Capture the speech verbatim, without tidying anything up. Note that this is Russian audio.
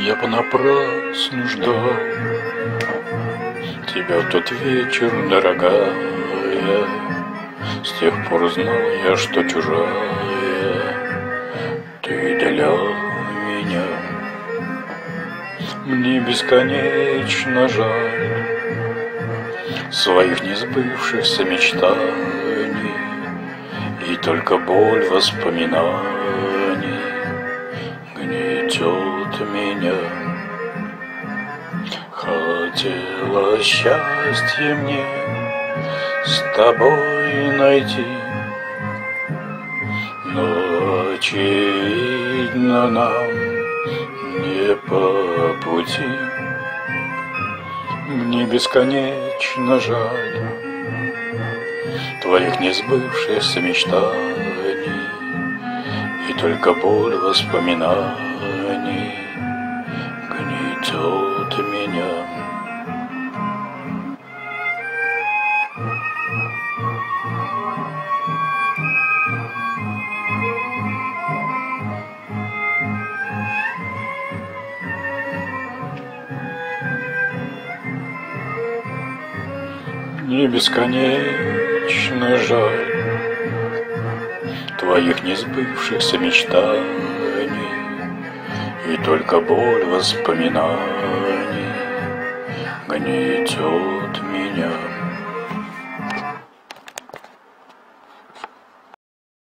Я понапрасну ждал тебя в тот вечер, дорогая. С тех пор знал я, что чужая ты для меня. Мне бесконечно жаль своих несбывшихся мечтаний, и только боль воспоминаний гнетет меня. Хотела счастье мне с тобой найти, но очевидно нам не по пути. Мне бесконечно жаль твоих несбывшихся мечтаний, и только боль воспоминаний гнетет меня. Мне бесконечно жаль твоих несбывшихся мечтаний, и только боль воспоминаний гнетет меня.